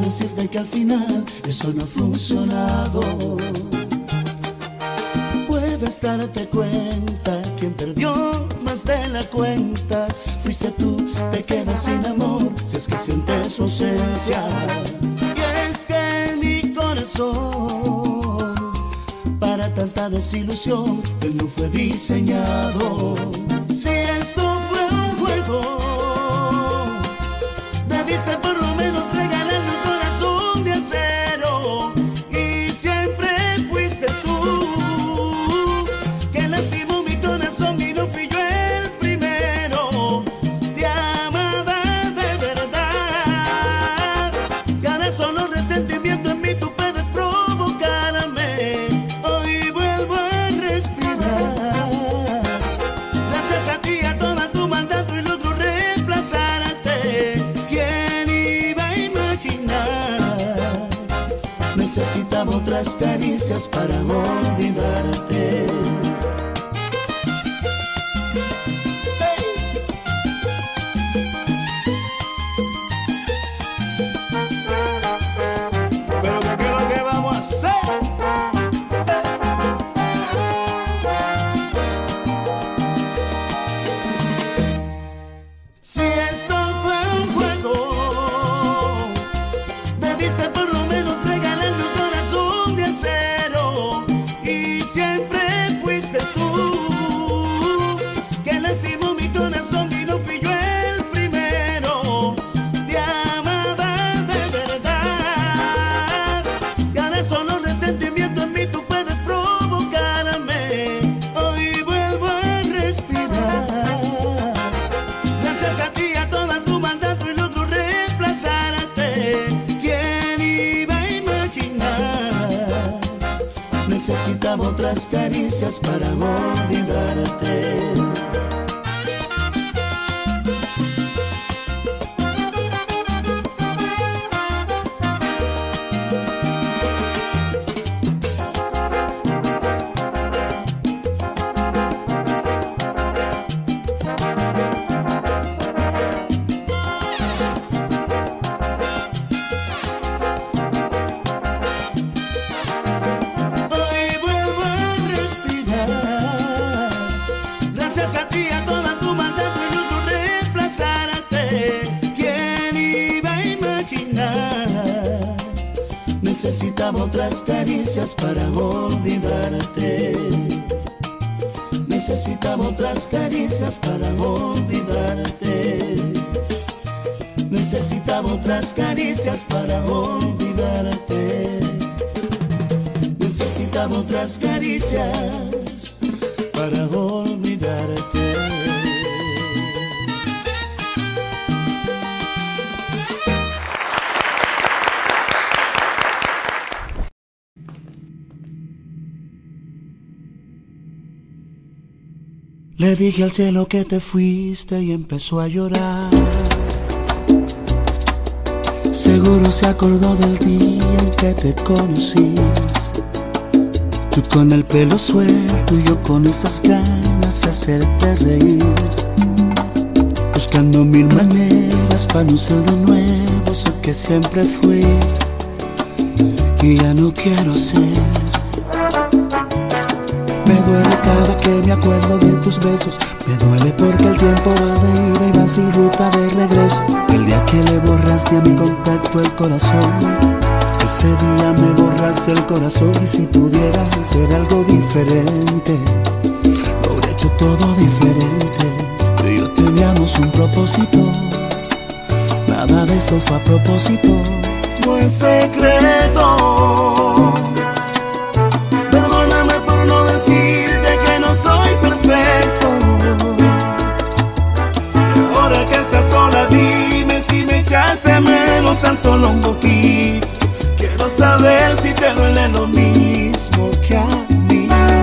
decirte que al final eso no ha funcionado. Puedes darte cuenta, quien perdió más de la cuenta fuiste tú, te quedas sin amor si es que sientes su ausencia. Y es que mi corazón para tanta desilusión él no fue diseñado. Si esto fue un juego, debiste por lo menos regalarme un corazón de acero. Y siempre fuiste tú quien lastimó mi corazón y no fui yo el primero. Te amaba de verdad y ahora solo resentimiento en mí tú puedes provocarme. Hoy vuelvo a respirar gracias a ti, a toda tu maldad y logro reemplazarte. ¿Quién iba a imaginar? Necesitaba otras caricias para olvidarte. Pero ¿qué es lo que vamos a hacer? Si esto fue un juego, debiste por lo menos regalarme un corazón de acero. Y siempre fuiste tú quien lastimó mi corazón y no fui yo el primero. Te amaba de verdad y ahora solo resentimiento en mí tú puedes provocarme. Hoy vuelvo a respirar gracias a ti, a toda tu maldad y logro reemplazarte. ¿Quién iba a imaginar? Necesitaba otras caricias para olvidarte. Hoy vuelvo a respirar gracias a ti, a toda tu maldad y logro reemplazarte. ¿Quién iba a imaginar? Necesitaba otras caricias para olvidarte. Necesitaba otras caricias para olvidarte. Necesitaba otras caricias para olvidarte. Necesitaba otras caricias para olvidarte. Le dije al cielo que te fuiste y empezó a llorar. Seguro se acordó del día en que te conocí. Tú con el pelo suelto y yo con esas ganas de hacerte reír, buscando mil maneras para no ser de nuevo eso que siempre fui y ya no quiero ser. Me duele cada que me acuerdo de tus besos. Me duele porque el tiempo va de ida y va sin ruta de regreso. El día que le borraste a mi contacto el corazón, ese día me borraste el corazón. Y si pudiera hacer algo diferente, lo hubiera hecho todo diferente. Tú y yo teníamos un propósito, nada de eso fue a propósito. No es secreto. Perdóname por no decirte que no soy perfecto. Y ahora que estás sola, dime si me echaste de menos tan solo un poquito. Quiero saber si te duele lo mismo que a mí,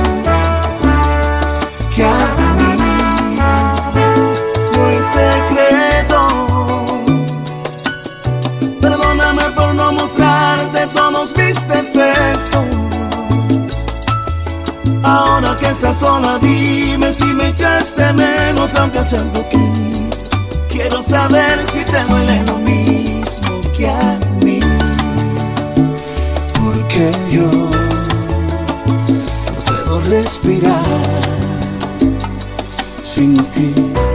que a mí. No es secreto. Perdóname por no mostrarte todos mis defectos. Ahora que estás sola, dime si me echaste menos, aunque sea un poquito. Quiero saber si te duele lo mismo que a mí. porque yo no puedo respirar sin ti.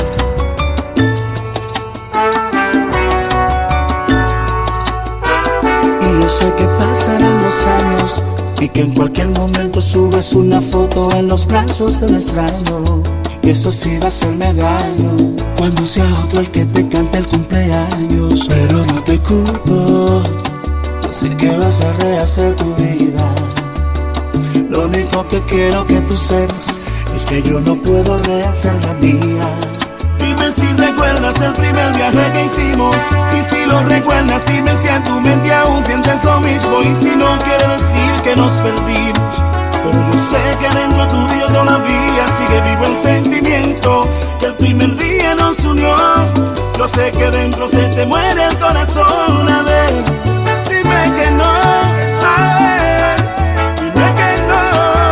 Y yo sé que pasarán los años y que en cualquier momento subes una foto en los brazos del extraño, y eso sí va a hacerme daño cuando sea otro el que te cante el cumpleaños. Pero no te culpo, sé que vas a rehacer tu vida. Lo único que quiero que tú sepas es que yo no puedo rehacer la mía. Dime si recuerdas el primer viaje que hicimos, y si lo recuerdas dime si en tu mente aún sientes lo mismo. Y si no quiere decir que nos perdimos, pero yo sé que dentro tuyo todavía sigue vivo el sentimiento que el primer día nos unió. Yo sé que dentro se te muere el corazón. A ver, dime que no, a ver, dime que no.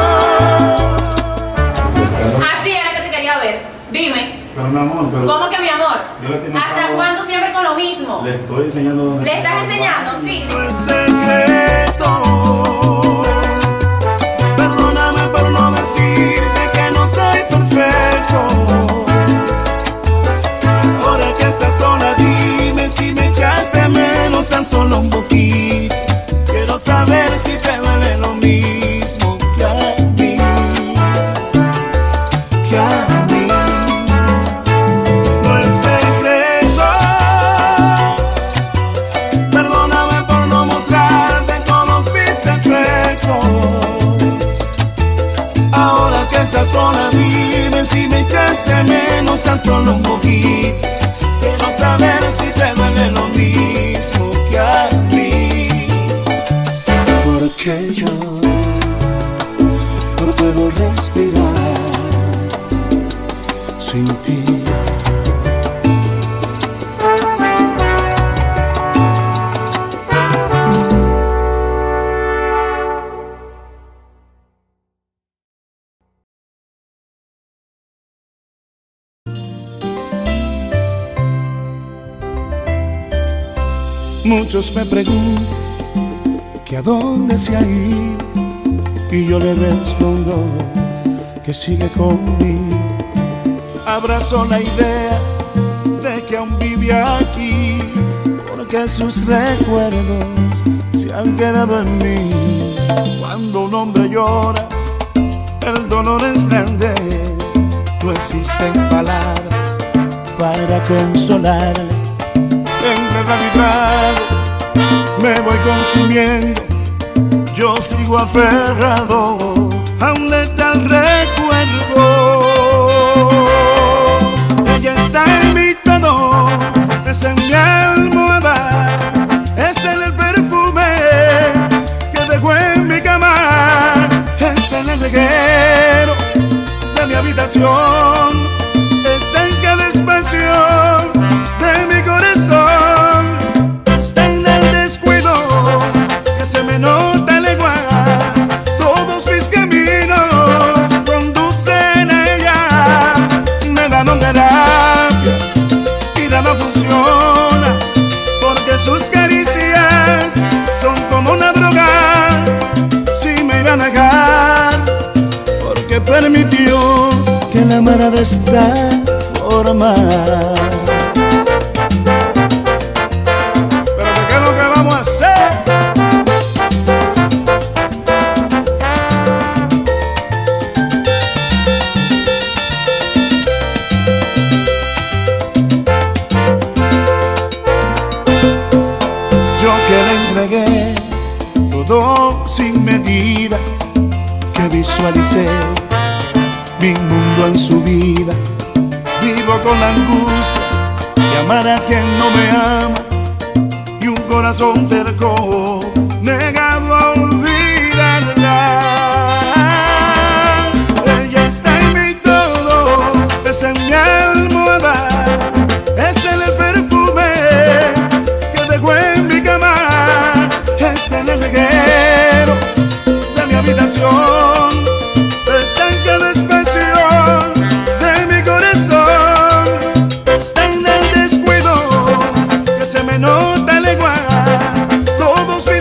Así era que te quería ver, dime. Pero mi amor, pero... ¿Cómo que mi amor? ¿Hasta cuándo siempre con lo mismo? Le estoy enseñando dónde... ¿Le estás enseñando? Sí. No es secreto. Perdóname por no decirte que no soy perfecto. Ahora que estás sola, dime si me echaste menos tan solo un poquito. Quiero saber si te duele lo mismo que a mí. Que a mí. No es secreto. Perdóname por no mostrarte todos mis defectos. Ahora que estás sola, dime si me echaste menos tan solo un poquito. Quiero saber si te duele lo mismo que a mí. Porque yo no puedo respirar sin ti. Muchos me preguntan que a dónde se ha ido, y yo les respondo que sigue conmigo. Abrazo la idea de que aún vive aquí, porque sus recuerdos se han quedado en mí. Cuando un hombre llora, el dolor es grande, no existen palabras para consolarle. Entre trago y trago me voy consumiendo, yo sigo aferrado a un letal recuerdo. Ella está en mi todo, es en mi almohada, es en el perfume que dejó en mi cama, es en el reguero de mi habitación, está en cada espacio de mi corazón, está en el descuido que se me nota el igual. Todos mis caminos conducen a ella, me dan terapia y nada funciona, porque sus caricias son como una droga. Si me iba a negar, porque permitió que la amara de esta forma. Todo sin medida, que visualicé mi mundo en su vida. Vivo con la angustia de amar a quien no me ama, y un corazón terco negado a olvidarla. Ella está en mi todo, es en mi almohada, es en el perfume que dejó en mi cama, es en el reguero de mi habitación, está en cada espacio de mi corazón, está en el descuido que se me nota el igual. Todos mis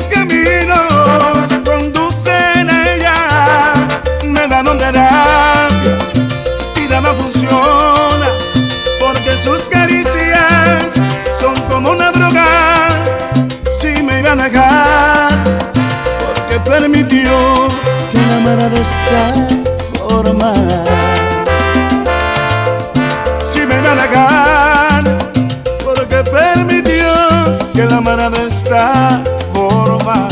permitió que la amara de esta forma. Si me da la gana, porque permitió que la amara de esta forma.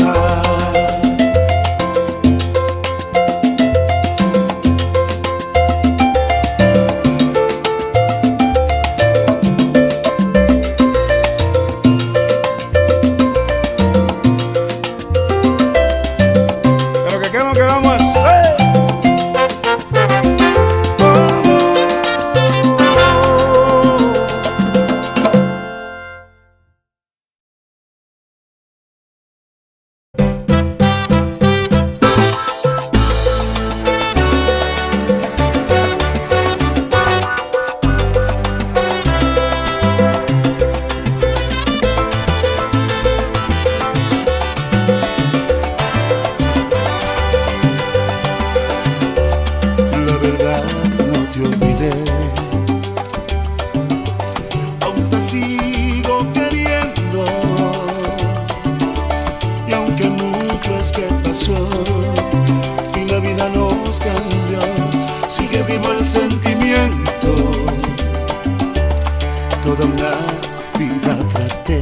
Toda una vida traté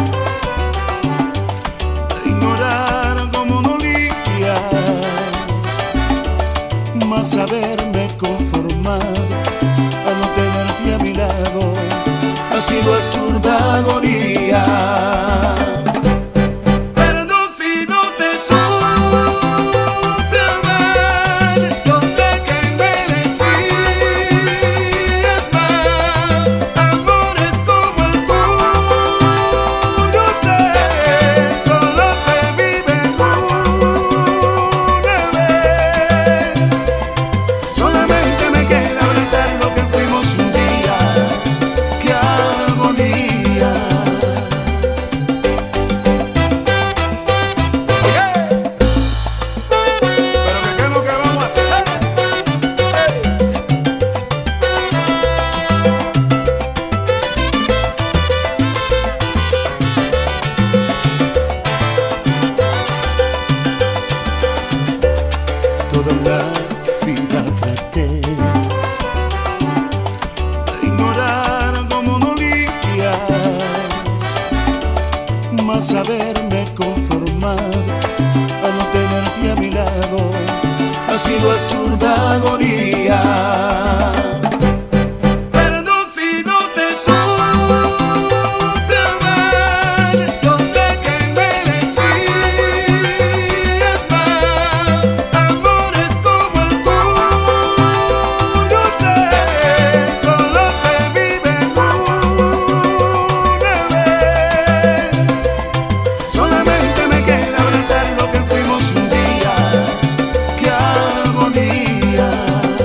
de ignorar cómo dolías, mas haberme conformado a no tenerte a mi lado ha sido absurda agonía. Toda una vida traté de ignorar cómo dolías, mas haberme conformado a no tenerte a mi lado ha sido absurda agonía. Qué agonía.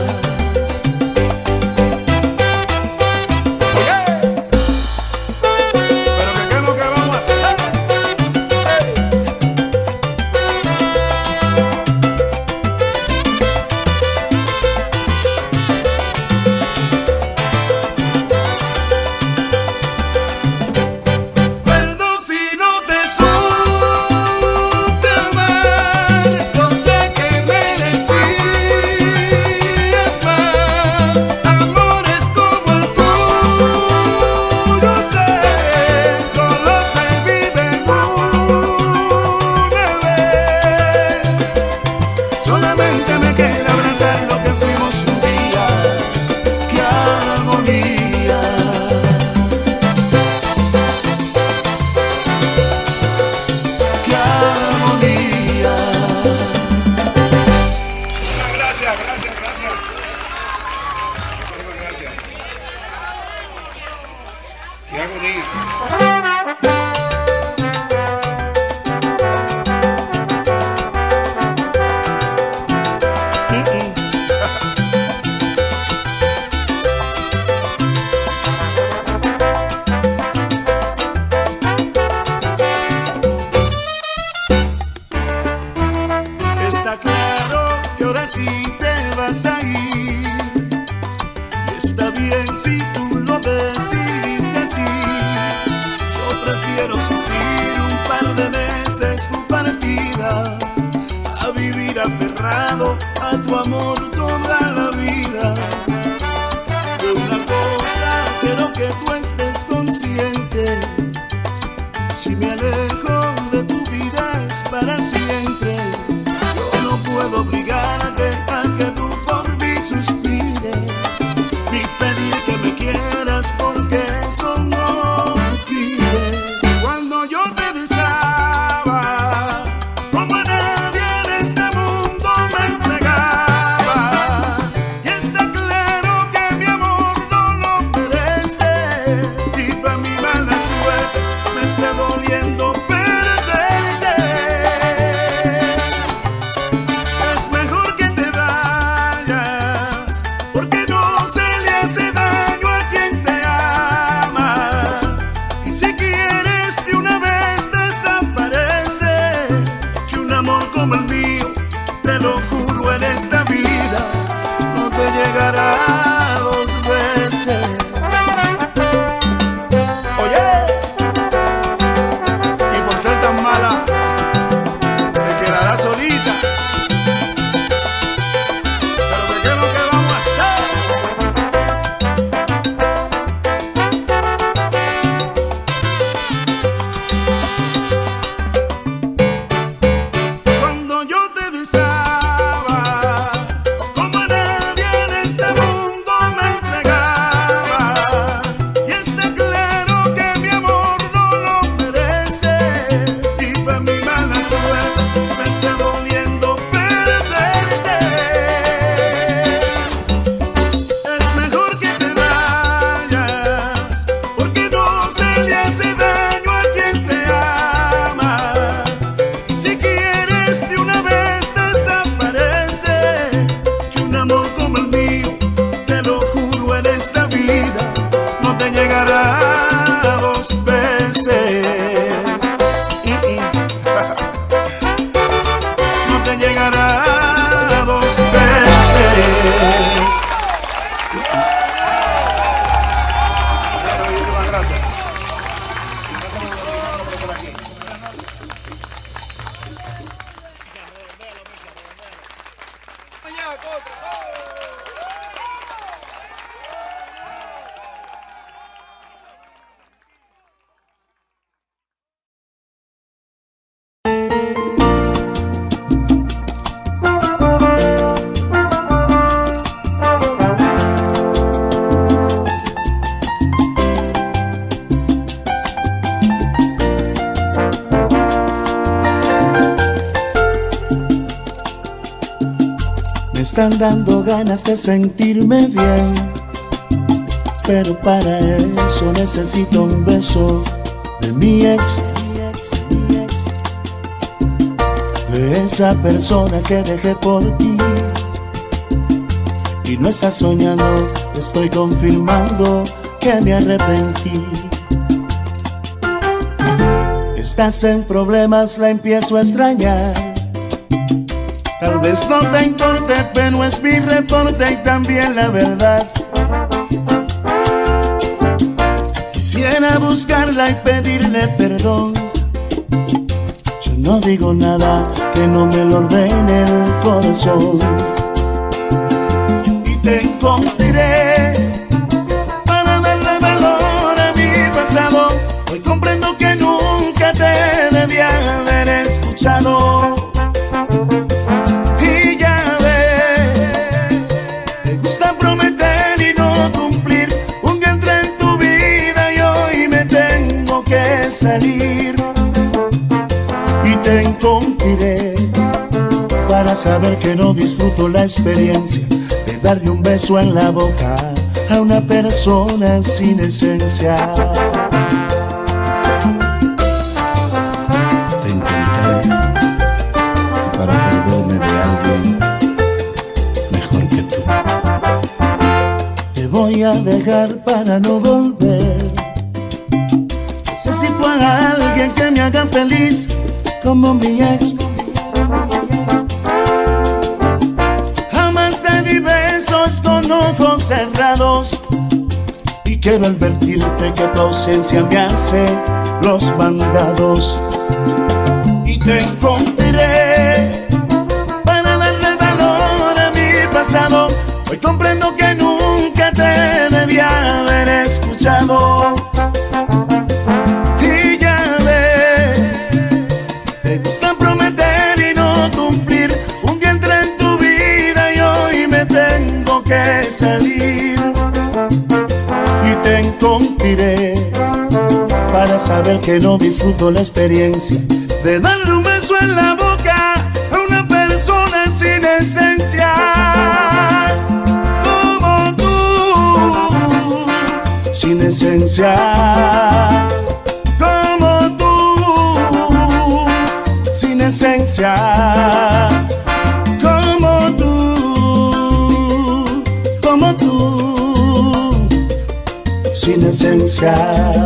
aferrado a tu amor toda la vida. De una cosa quiero que tú estés consciente: si me alejo de tu vida es para siempre. Yo no puedo obligarte a que tú por mí suspires, ni pedir que me quieras, porque eso no se pide. Cuando yo te besaba, como a nadie en este mundo me entregaba, y está claro que mi amor no lo mereces, y pa' mi mala suerte me está doliendo perderte. Es mejor que te vayas, porque no se le hace daño a quien te ama, y si quieres de una vez desaparece, que un amor como el mío, te lo juro en esta vida, no te llegará dos veces. Oye, y por ser tan mala, te quedarás solita. Pero ¿de qué es lo que vamos a hacer? Cuando yo te besaba, como a nadie en este mundo me entregaba, y está claro que mi amor no lo mereces, y pa' mi mala suerte me está doliendo perderte. Es mejor que te vayas, porque no se le hace daño a quien te ama, y si quieres de una vez desaparece, que un amor como el mío, te lo juro en esta vida, no te llegará dos veces. No te llegará dos veces. Me están dando ganas de sentirme bien, pero para eso necesito un beso de mi ex, de esa persona que dejé por ti. Y no estás soñando, estoy confirmando que me arrepentí. Estás en problemas, la empiezo a extrañar. Tal vez no te importe, pero es mi reporte y también la verdad. Quisiera buscarla y pedirle perdón. Yo no digo nada que no me lo ordene el corazón. Y te encontraré para darle valor a mi pasado. Hoy comprendo que nunca te debía haber escuchado. Y ya ves, te gusta prometer y no cumplir. Un día entré en tu vida y hoy me tengo que salir. Y te encontraré para saber que no disfruto la experiencia de darle un beso en la boca a una persona sin esencia. Te encontré para perderme de alguien mejor que tú. Te voy a dejar para no volver. Necesito a alguien que me haga feliz como mi ex. Jamás te di besos con ojos cerrados y quiero advertirte que tu ausencia me hace los mandados. Y te encontraré para darle mentiré para saber que no disfruto la experiencia de darle un beso en la boca a una persona sin esencia como tú, sin esencia como tú, sin esencia como tú, sin esencia.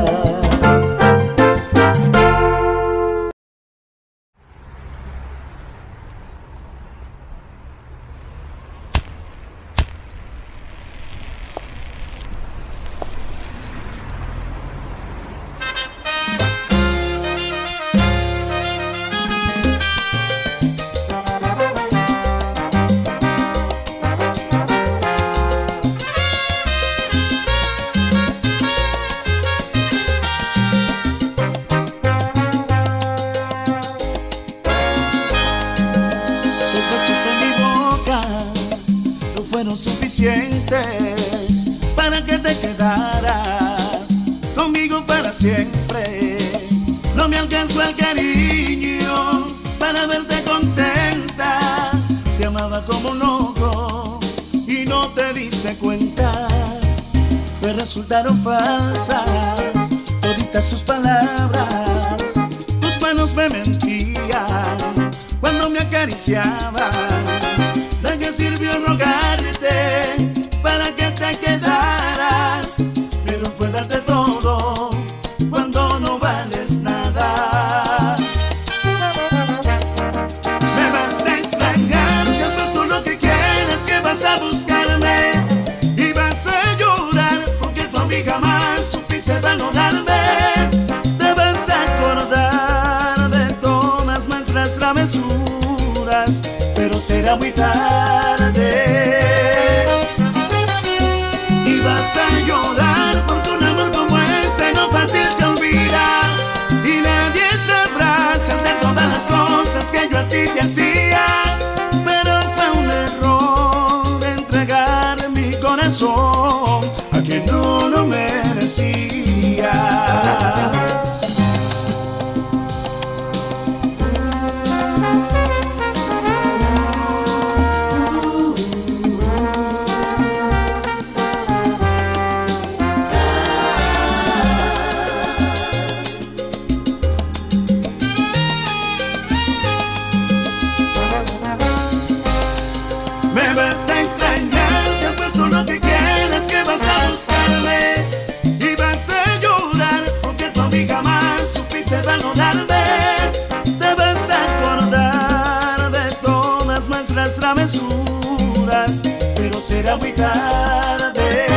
Suficientes para que te quedaras conmigo para siempre. No me alcanzó el cariño para verte contenta. Te amaba como un loco y no te diste cuenta. Pues resultaron falsas toditas tus palabras. Tus manos me mentían cuando me acariciaban. ¿De qué sirvió rogarte para que te quedaras? Pero fue darte todo cuando no vales nada. Me vas a extrañar, que eso es lo que quieres, que vas a buscarme y vas a llorar porque tú a mí jamás supiste valorarme. Te vas a acordar de todas nuestras travesuras, pero será muy tarde. Y vas a llorar porque un amor como este no fácil se olvida. Y nadie sabrá hacerte todas las cosas que yo a ti te hacía. Pero fue un error entregar mi corazón a quien no lo merecía. Me vas a extrañar, que pues lo que quieres, que vas a buscarme y vas a llorar porque tú a mí jamás supiste valorarme. Te vas a acordar de todas nuestras travesuras, pero será muy tarde.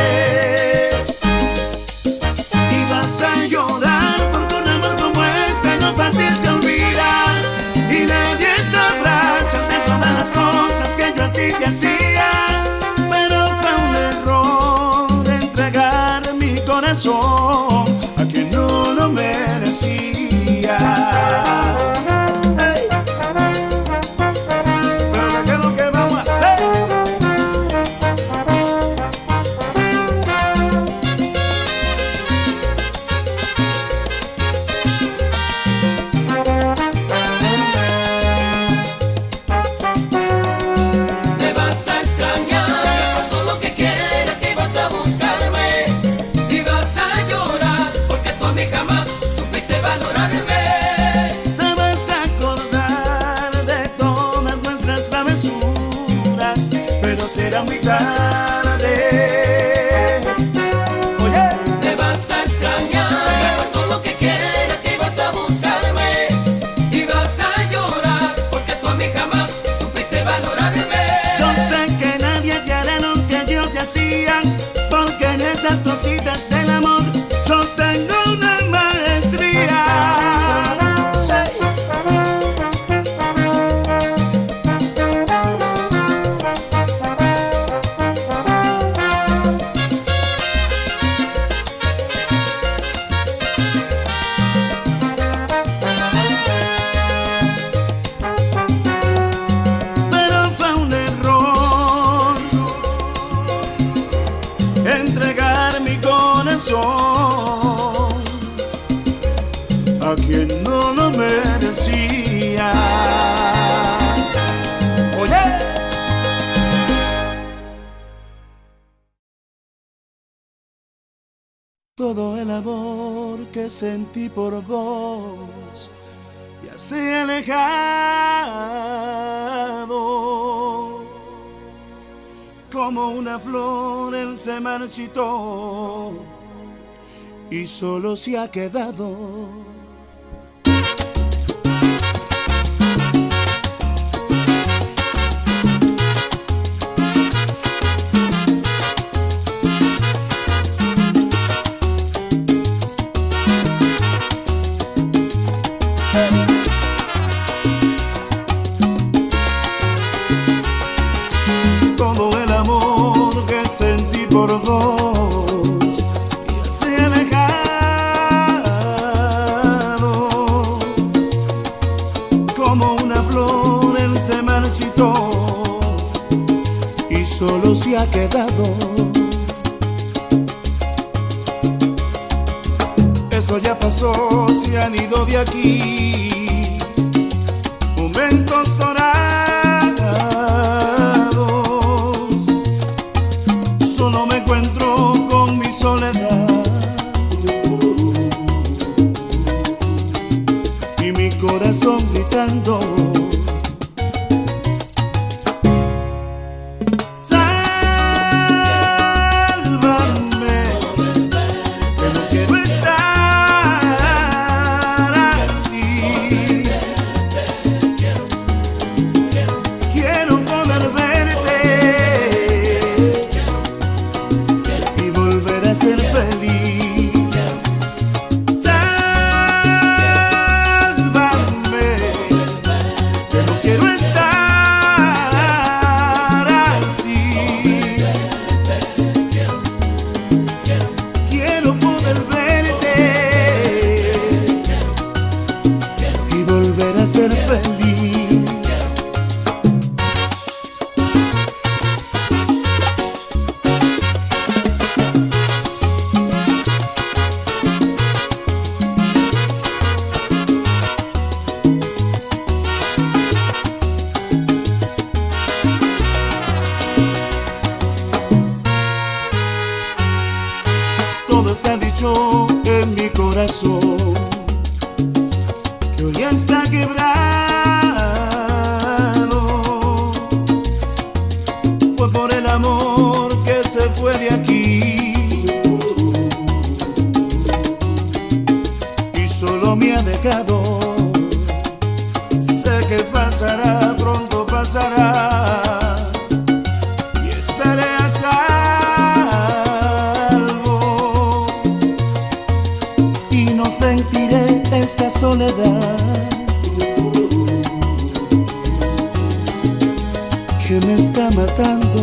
Y vas a llorar porque un amor como este no fácil se olvida. Y nadie sabrá hacerte todas las cosas que yo a ti te hacía. Pero fue un error entregar mi corazón a quien no lo merecía. Hey. Pero ¿qué es lo que vamos a hacer? Me vas a extrañar, haz todo lo que quieras, que vas a buscarme y vas a llorar porque tú a mí jamás supiste valorarme. Te vas a acordar de todas nuestras travesuras, pero será muy tarde. Oye, Me vas a extrañar, haz todo lo que quieras, que vas a buscarme y vas a llorar porque tú a mí jamás supiste valorarme. yo sé que nadie hará lo que yo te hacía, porque en esas cositas del amor yo tengo una maestría. Hey. Pero fue un Todo el amor que sentí por vos ya se ha alejado. Como una flor él se marchitó y solo se ha quedado. Todo el amor que sentí por vos ya se ha alejado. Como una flor él se marchitó y solo se ha quedado. Eso ya pasó, se han ido de aquí momentos dorados. Solo me encuentro con mi soledad y mi corazón gritando. Todo está dicho en mi corazón, que hoy está quebrado. Fue por el amor que se fue de aquí y solo me ha dejado. Sé que pasará, pronto pasará y estaré a salvo y no sentiré esta soledad que me está matando.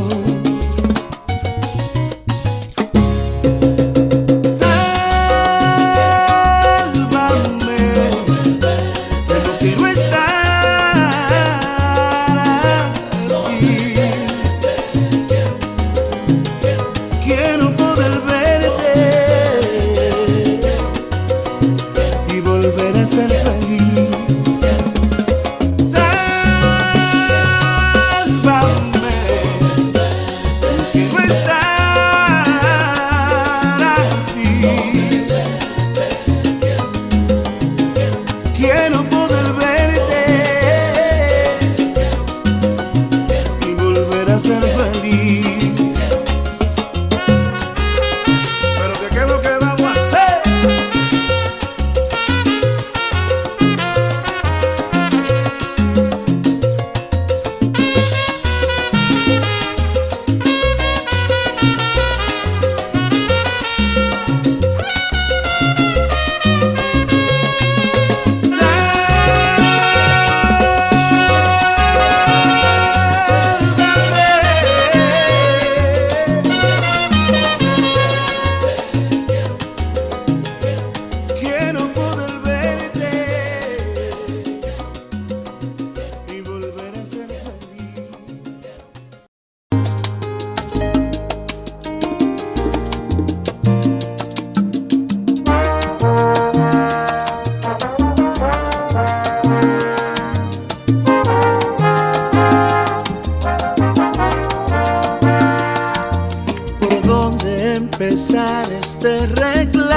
Empezar este reclamo.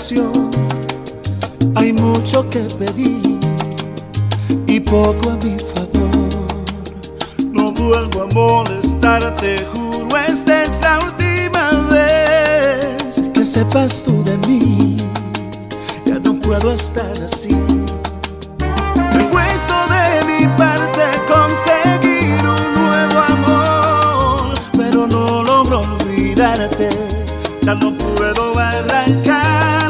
traición. Hay mucho que pedir y poco a mi favor. No vuelvo a molestarte, juro, esta es la última vez. Que sepas tú de mí, ya no puedo estar así. Me he puesto de mi parte conseguir un nuevo amor, pero no logro olvidarte, ya no puedo arrancarte.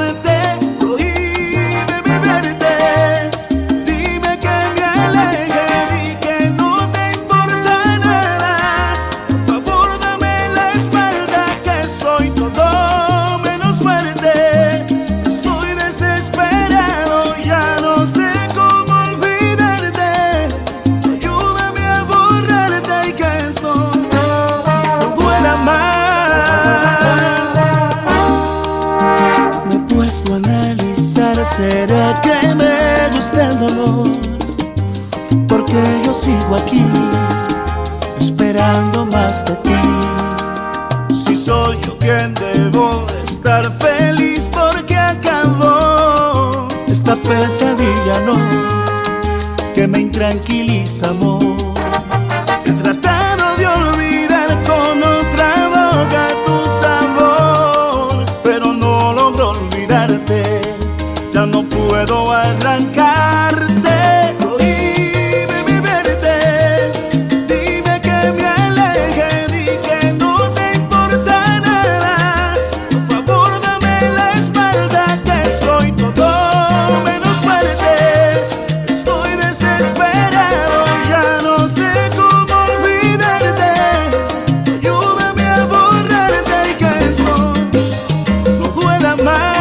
Prohíbeme verte, dime que me aleje y que no te importa nada. Por favor dame la espalda, que soy todo menos fuerte. Estoy desesperado, ya no sé cómo olvidarte. Ayúdame a borrarte y que esto no duela más. Me he puesto a analizar, ¿será que me gusta el dolor? Porque yo sigo aquí, esperando más de ti. Si soy yo quien debo estar feliz porque acabó esta pesadilla, no, que me intranquiliza, amor. He tratado de olvidar con otra boca tu sabor, pero no logro olvidarte, ya no puedo arrancarte. Prohíbeme verte, dime que me aleje, di que no te importa nada. Por favor dame la espalda, que soy todo menos fuerte. Estoy desesperado, ya no sé cómo olvidarte. Ayúdame a borrarte y que esto no duela más.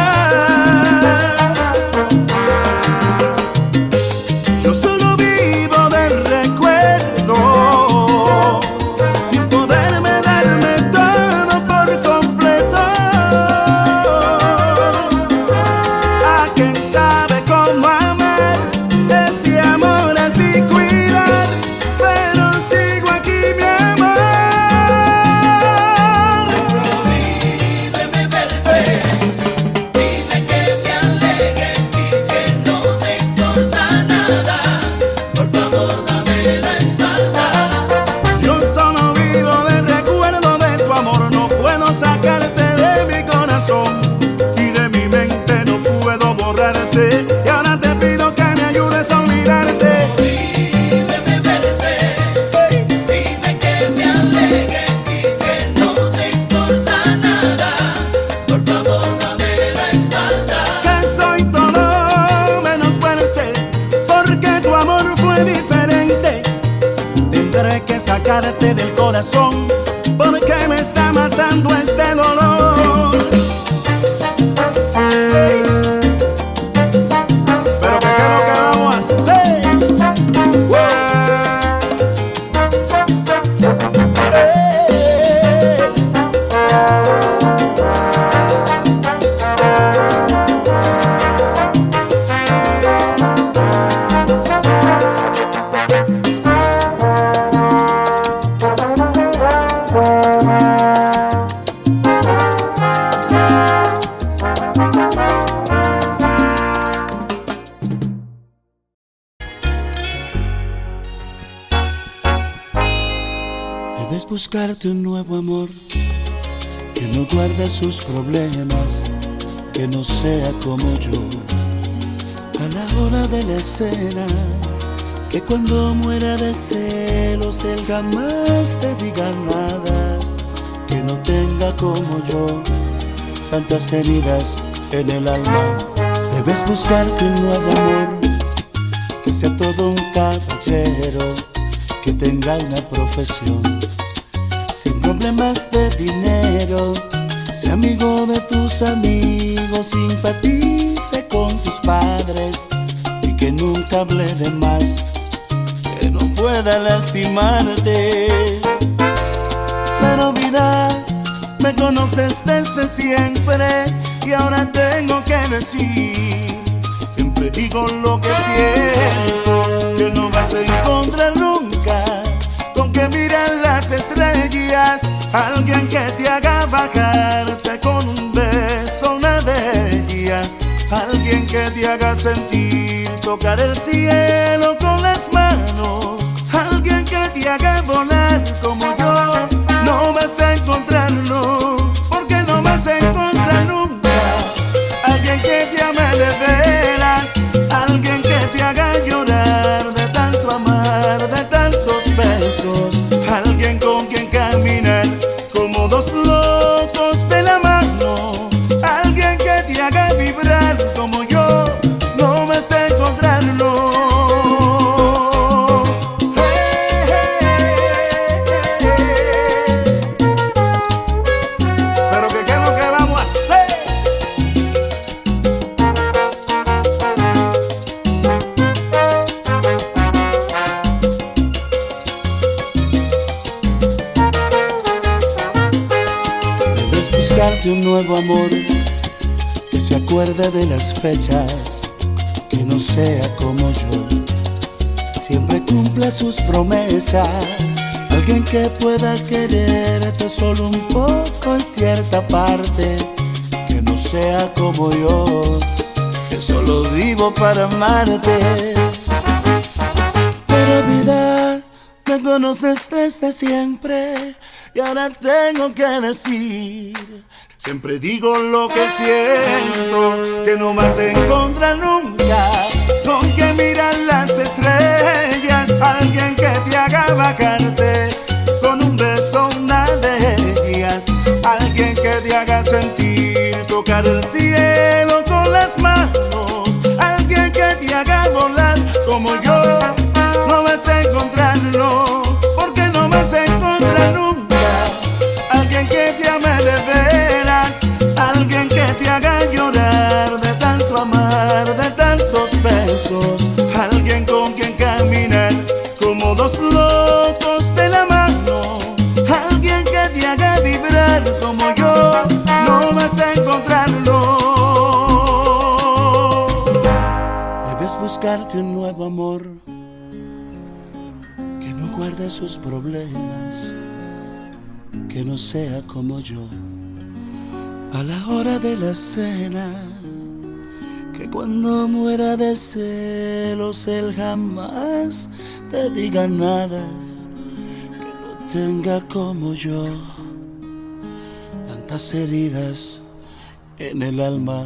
Yo solo vivo del recuerdo, sin poderme darme todo por completo. A quien sabe cómo amar, ese amor así cuidar, pero sigo aquí, mi amor. Prohíbeme verte, dime que me aleje y que no te importa nada. Por favor dame la espalda. Yo solo vivo del recuerdo de tu amor, no puedo sacarte de mi corazón y de mi mente no puedo borrarte. Y ahora te pido que me ayudes a olvidarte. Prohíbeme verte, dime que me aleje y que no te importa nada. Por favor dame la espalda. Que soy todo menos fuerte, porque tu amor fue diferente. Tendré que sacarte del corazón, porque me está matando este dolor. Ey. Pero ¿qué es lo que vamos a hacer? Debes buscarte un nuevo amor, que no guarde sus problemas, que no sea como yo. A la hora de la escena, que cuando muera de celos él jamás te diga nada, que no tenga como yo tantas heridas en el alma. Debes buscarte un nuevo amor, que sea todo un caballero, que tenga una profesión, sin problemas de dinero, sea amigo de tus amigos, simpatice con tus padres y que nunca hable de más, que no pueda lastimarte. Pero vida, me conoces desde siempre y ahora tengo que decir, siempre digo lo que siento, que no vas a encontrar nunca con que miran las estrellas alguien que te haga bajarte con un beso, una de ellas. alguien que te haga sentir tocar el cielo con las manos, alguien que te haga volar como yo. No vas a encontrarlo, porque no vas a encontrar nunca alguien que te ame de veras, alguien que te haga llorar de tanto amar, de tantos besos, alguien con quien caminar como dos locos de la mano, alguien que te haga vibrar como yo. No vas a encontrarlo. Pero que qué es lo que vamos a hacer. Debes buscarte un nuevo amor que se acuerde de las fechas, que no sea como yo, siempre cumpla sus promesas, alguien que pueda quererte solo un poco en cierta parte, que no sea como yo, que solo vivo para amarte. Pero vida, me conoces desde siempre y ahora tengo que decir, siempre digo lo que siento, que no vas a encontrar nunca con que mirar las estrellas, alguien que te haga bajarte con un beso una de ellas, alguien que te haga sentir tocar el cielo con las manos, alguien que te haga volar como yo. No vas a encontrarlo, porque no vas a encontrar nunca alguien que te ame de veras, alguien que te haga llorar de tanto amar, de tantos besos, alguien con quien caminar como dos locos de la mano, alguien que te haga vibrar como yo. No vas a encontrarlo. Debes buscarte un nuevo amor que no guarde sus problemas, que no sea como yo a la hora de la cena, que cuando muera de celos él jamás te diga nada, que no tenga como yo tantas heridas en el alma.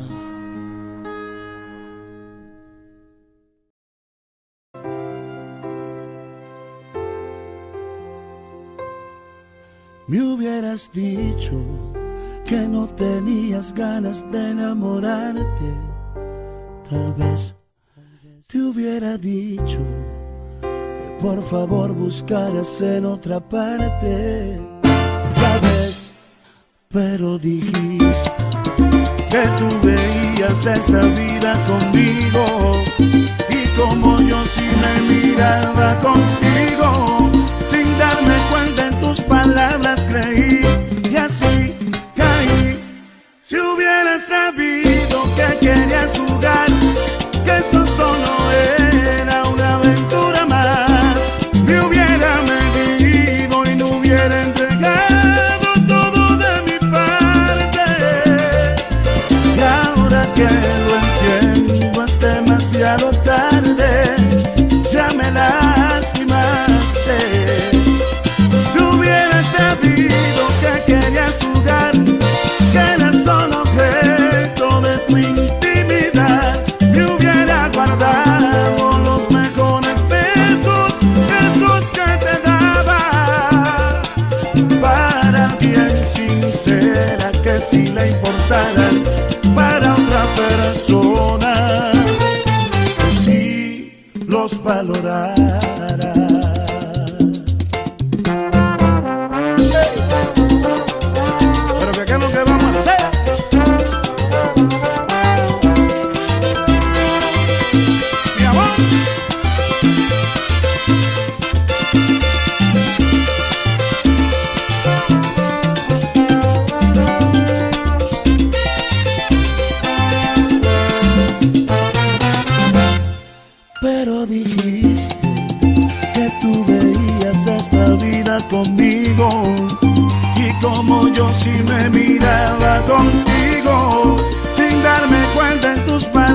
Me hubieras dicho que no tenías ganas de enamorarte, tal vez te hubiera dicho que por favor buscaras en otra parte. Ya ves, pero dijiste que tú veías esta vida conmigo, y como yo sí me miraba contigo, sin darme cuenta en tus palabras creí, y así caí. Si hubieras sabido que querías jugar, que esto solo era una aventura más, me hubiera medido y no hubiera entregado todo de mi parte. Y ahora que lo entiendo es demasiado tarde, ya me lastimaste. Si hubieras sabido que querías jugar, que era solo objeto de tu intimidad, me hubiera guardado los mejores besos, esos que te daba, para alguien sincera que sí le importara, para otra persona que sí los valorara. Pero que qué es lo que vamos a hacer. Mi amor. Pero dijiste que tú veías esta vida conmigo, y como yo sí me miraba contigo, sin darme cuenta en tus palabras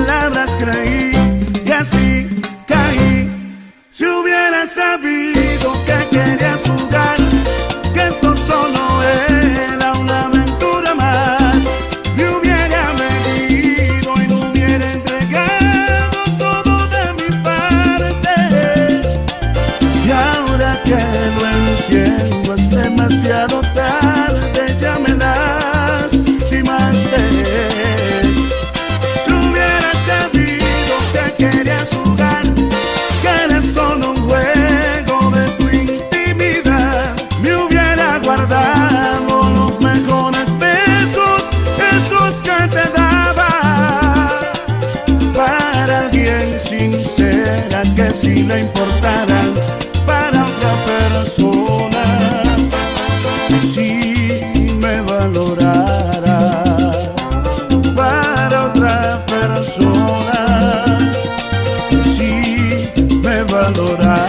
si le importara para otra persona, si me valorara para otra persona, si me valorara.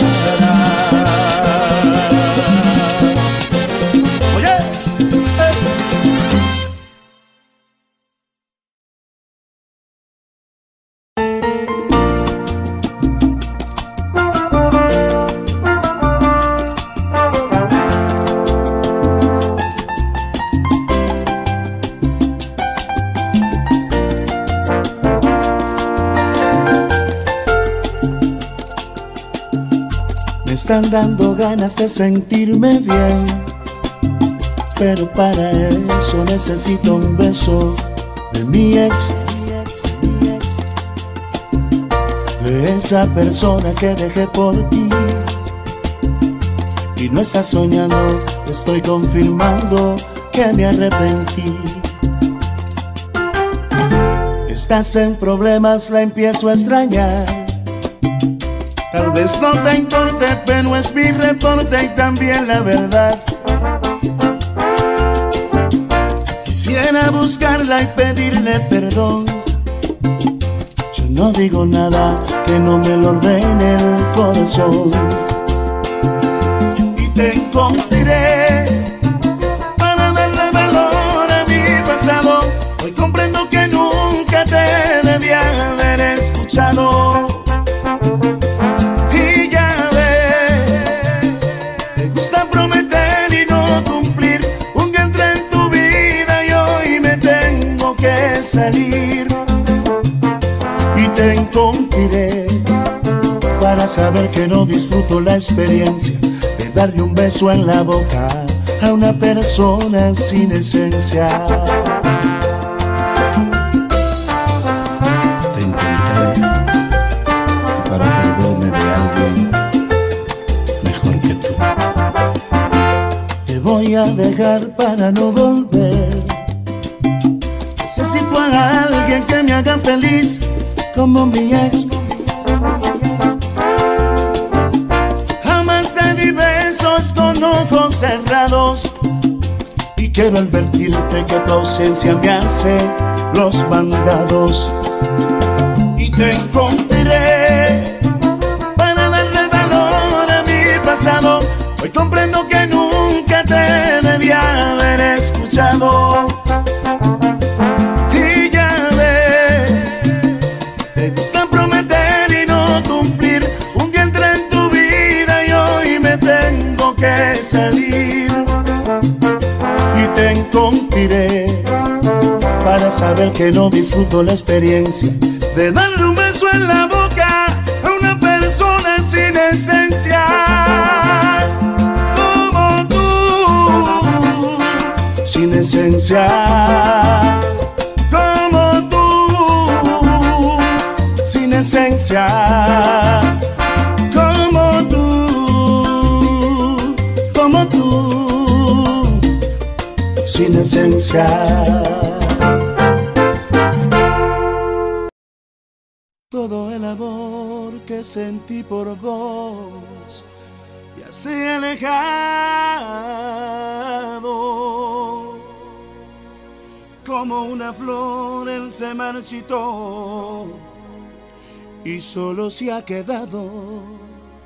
Me están dando ganas de sentirme bien, pero para eso necesito un beso de mi ex, de esa persona que dejé por ti. Y no estás soñando, estoy confirmando que me arrepentí. Estás en problemas, la empiezo a extrañar. Tal vez no te importe, pero es mi reporte y también la verdad. Quisiera buscarla y pedirle perdón. Yo no digo nada que no me lo ordene el corazón. Y te encontraré para darle valor a mi pasado. Hoy comprendo que nunca te debía haber escuchado. Salir y te encontraré para saber que no disfruto la experiencia de darle un beso en la boca a una persona sin esencia. Te encontré para perderme de alguien mejor que tú. Te voy a dejar para no volver. Necesito a alguien que me haga feliz como mi ex. Jamás te di besos con ojos cerrados y quiero advertirte que tu ausencia me hace los mandados. Y te encontraré para darle valor a mi pasado. Hoy comprendo que nunca te debía haber escuchado. Salir y te encontraré para saber que no disfruto la experiencia de darle un beso en la boca a una persona sin esencia como tú, sin esencia como tú, sin esencia. Sin esencia. Todo el amor que sentí por vos ya se ha alejado. Como una flor él se marchitó y solo se ha quedado.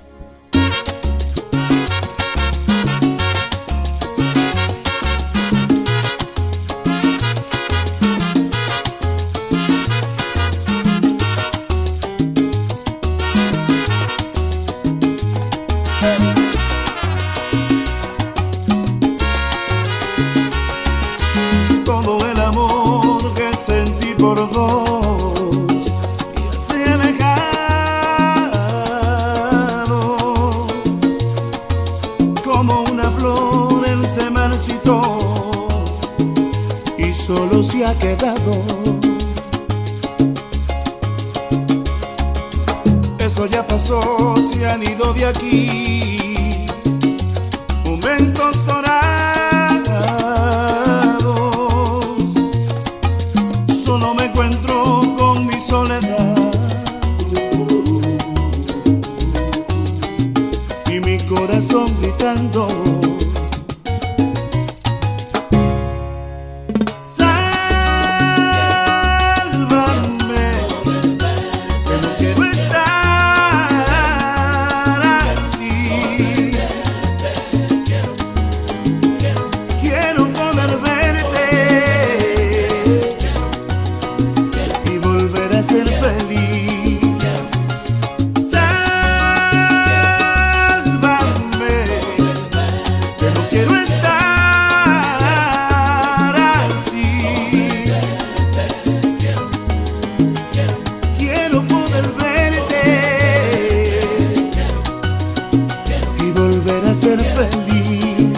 Todo el amor que sentí por vos ya se ha alejado. Como una flor él se marchitó y solo se ha quedado. Eso ya pasó, se han ido de aquí momentos dorados. Solo me encuentro con mi soledad quiero estar así. Quiero poder verte y volver a ser feliz.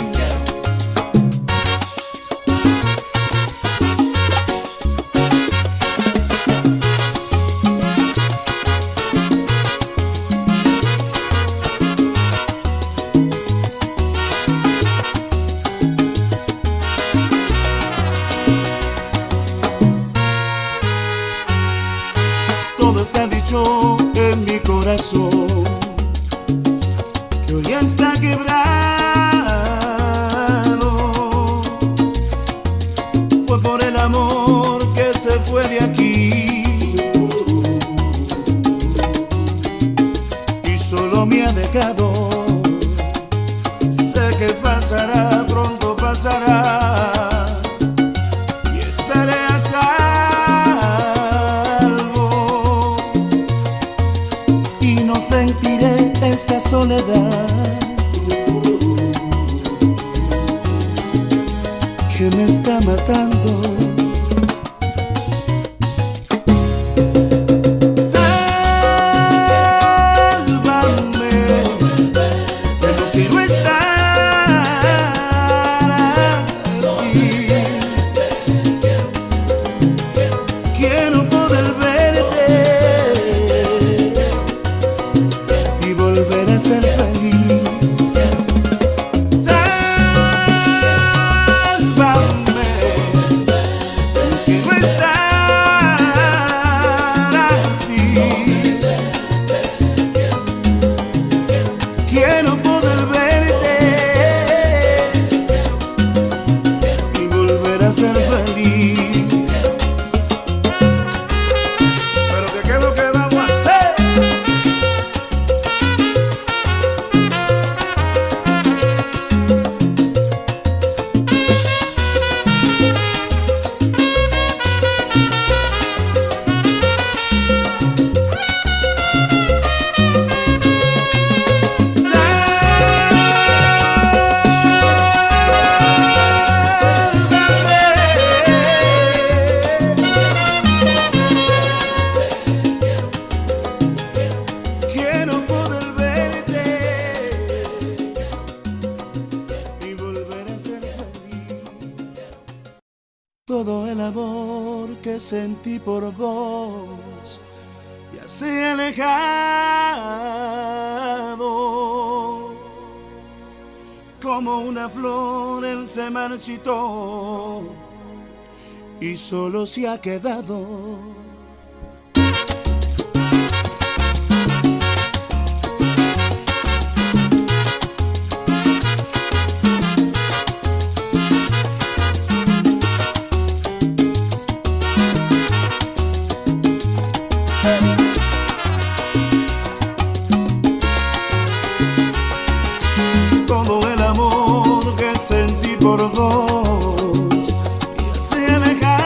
Todo está dicho en mi corazón, que hoy está quebrado. Fue por el amor que se fue de aquí y solo me ha dejado. Sé que pasará, pronto pasará y estaré a salvo y no sentiré esta soledad que me está matando. Sálvame, que no quiero estar así. Quiero poder verte y volver a ser feliz. Sálvame, quiero estar así. Quiero poder verte y volver a ser feliz. Pero ¿qué es lo que vamos a hacer? Quiero poder verte y volver a ser feliz. Todo el amor que sentí por vos ya se ha alejado. Como una flor él se marchitó y solo se ha quedado. Todo el amor que sentí por vos ya se ha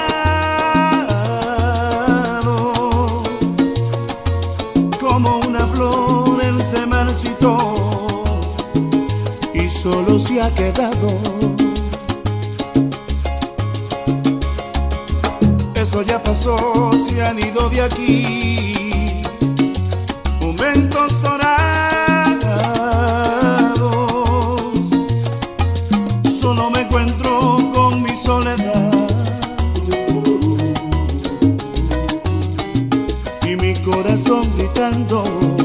alejado. Como una flor él se marchitó y solo se ha quedado. Eso ya pasó, se han ido de aquí momentos dorados. Solo me encuentro con mi soledad y mi corazón gritando.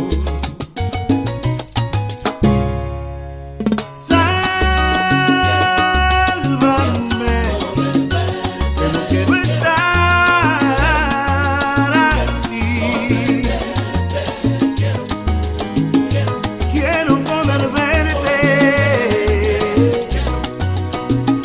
Sálvame, que no quiero estar así. Quiero poder verte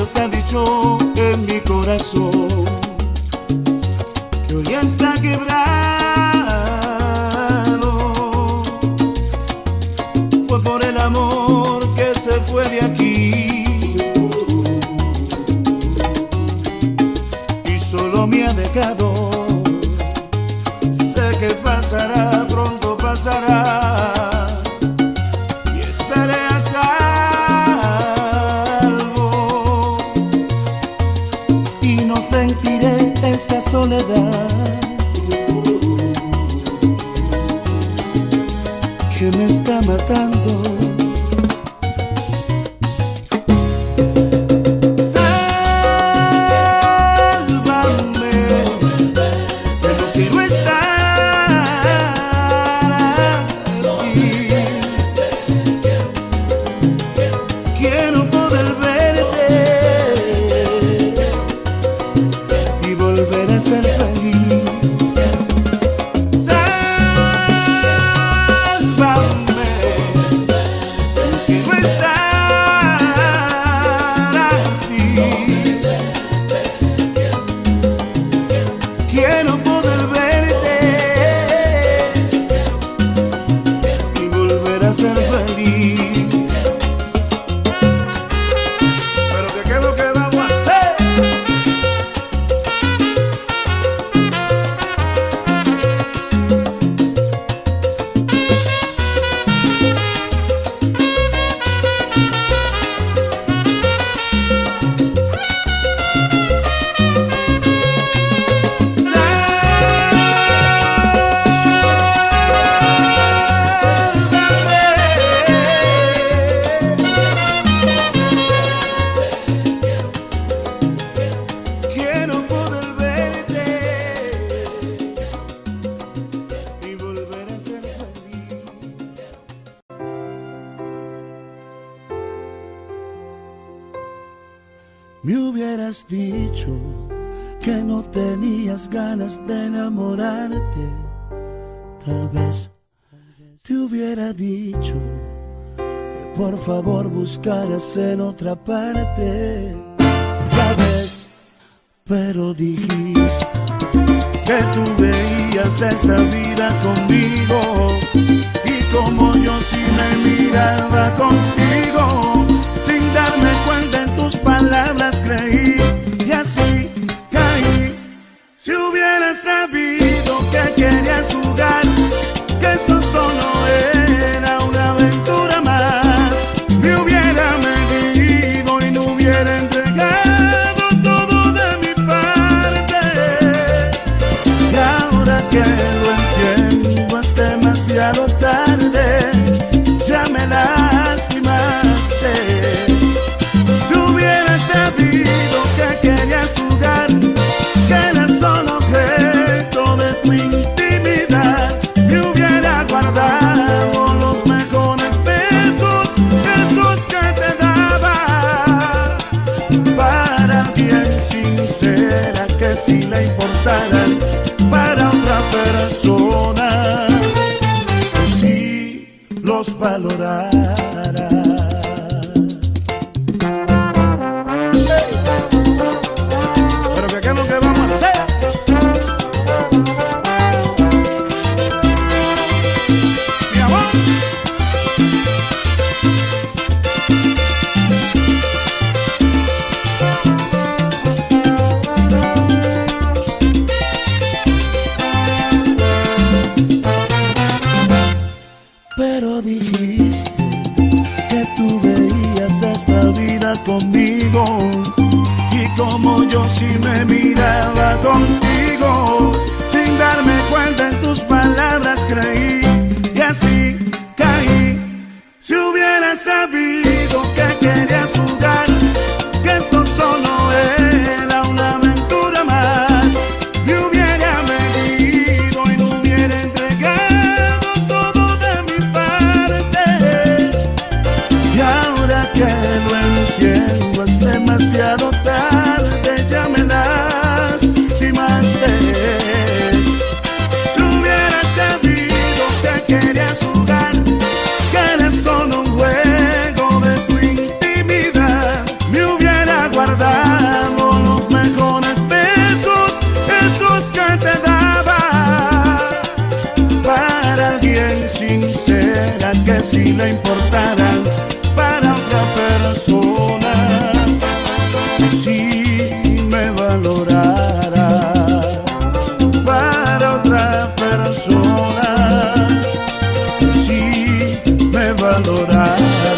todo está dicho en mi corazón, que hoy está quebrado. Fue por el amor que se fue de aquí y solo me ha dejado. Sé que pasará, pronto pasará y estaré a salvo y no sentiré esta soledad que me está matando. Me hubieras dicho que no tenías ganas de enamorarte. Tal vez te hubiera dicho que por favor buscaras en otra parte. Ya ves, pero dijiste que tú veías esta vida conmigo, y como yo sí me miraba contigo, sin darme cuenta en tus palabras creí, y así caí. Si hubieras sabido que querías jugar, que esto solo era una aventura más, me hubiera medido y no hubiera entregado todo de mi parte. Y ahora que lo entiendo es demasiado tarde, ya me lastimaste. Si hubieras sabido que querías jugar, que eras solo objeto de tu intimidad, me hubiera guardado los mejores besos, esos que te daba, para alguien sincera que si le importara, para otra persona que sí los valorara. Pero ¿qué es lo que vamos a hacer? Mi amor. Pero dijiste que tú veías esta vida conmigo, y como yo sí me miraba contigo, sin darme cuenta en tus palabras creí, y así caí. Si hubieras sabido que querías jugar, que esto solo era una aventura más, me hubiera medido y no hubiera entregado todo de mi parte. Y ahora que lo entiendo es demasiado tarde, ya me lastimaste. Si hubieras sabido que querías jugar, que era solo un juego de tu intimidad, me hubiera guardado persona si me valorara, para otra persona si me valorara.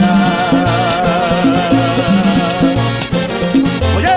Oye,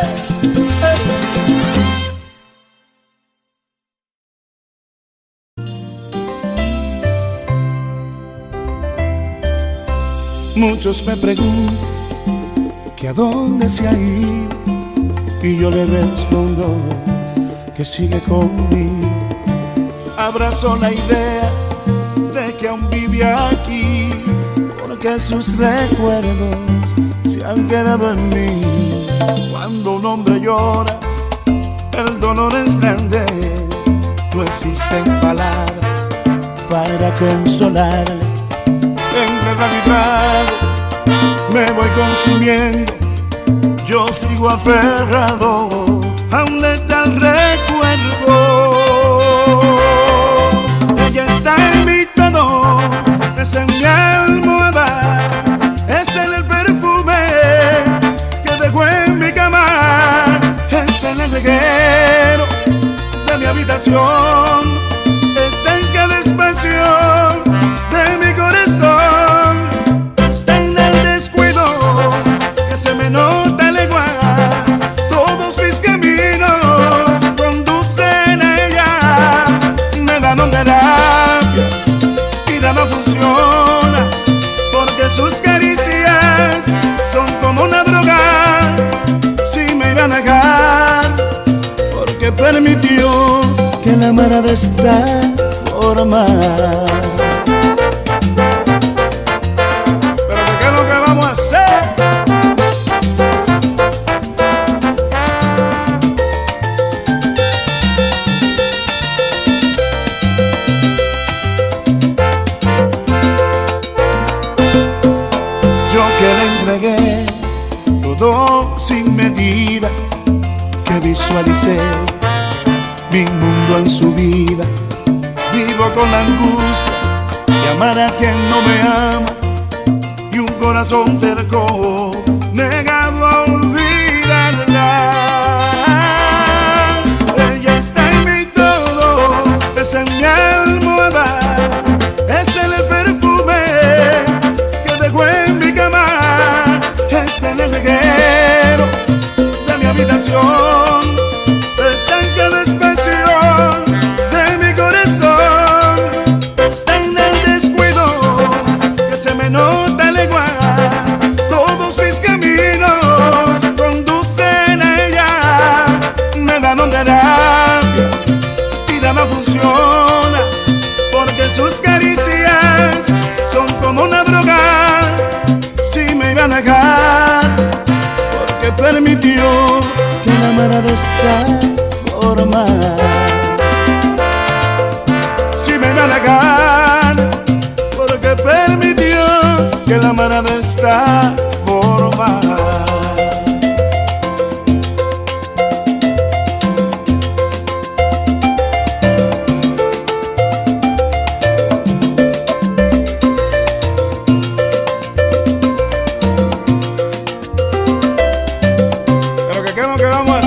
muchos me preguntan que a dónde se ha ido, y yo le respondo que sigue conmigo. Abrazo la idea de que aún vive aquí, porque sus recuerdos se han quedado en mí. Cuando un hombre llora, el dolor es grande, no existen palabras para consolarle. Entre trago y trago me voy consumiendo, yo sigo aferrado a un letal recuerdo. Ella está en mi todo, es en mi almohada, es en el perfume que dejó en mi cama, es en el reguero de mi habitación, está en cada espacio de mi corazón, está en el descuido que se me nota legua. Todos mis caminos conducen a ella, me dan una terapia y nada funciona, porque sus caricias son como una droga. Si me iban a dejar, porque permitió que la amara de esta forma. Pero ¿qué es lo que vamos a hacer? Yo que le entregué todo sin medida, que visualicé mi mundo en su vida. Vivo con la angustia de amar a quien no me ama, y un corazón terco negado a olvidarla. Ella está en mi todo, es en mi almohada, es en el perfume que dejó en mi cama, es en el reguero de mi habitación, está en cada espacio de mi corazón, está en el descuido que se me nota legua. Todos mis caminos conducen a ella, me dan una terapia y nada funciona, porque sus caricias son como una droga. Si me iban a dejar, porque permitió que la amara de esta forma. Si me iban a dejar, porque permitió que la amara de esta forma. Pero ¿qué es lo que vamos a hacer?